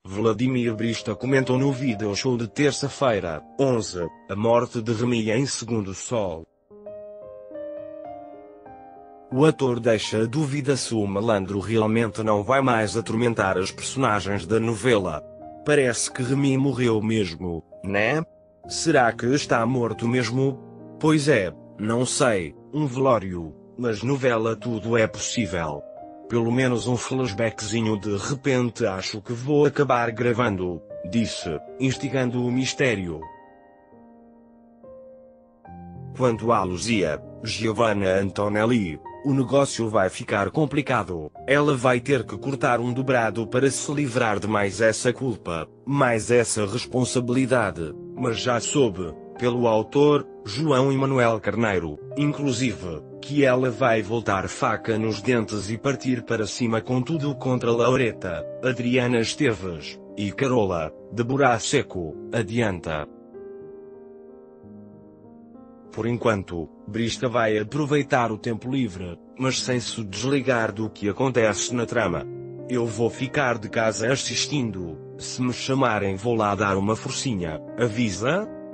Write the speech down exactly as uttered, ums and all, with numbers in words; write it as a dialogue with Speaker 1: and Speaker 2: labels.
Speaker 1: Vladimir Brista comentou no vídeo show de terça-feira, onze, a morte de Remy em Segundo Sol. O ator deixa a dúvida se o malandro realmente não vai mais atormentar as personagens da novela. Parece que Remy morreu mesmo, né? Será que está morto mesmo? Pois é, não sei, um velório, mas novela tudo é possível. Pelo menos um flashbackzinho de repente acho que vou acabar gravando, disse, instigando o mistério. Quanto à Luzia, Giovanna Antonelli, o negócio vai ficar complicado. Ela vai ter que cortar um dobrado para se livrar de mais essa culpa, mais essa responsabilidade. Mas já soube, pelo autor, João Emanuel Carneiro, inclusive, que ela vai voltar faca nos dentes e partir para cima com tudo contra Laureta, Adriana Esteves e Carola, Débora Seco, adianta. Por enquanto, Brista vai aproveitar o tempo livre, mas sem se desligar do que acontece na trama. Eu vou ficar de casa assistindo, se me chamarem vou lá dar uma forcinha, avisa?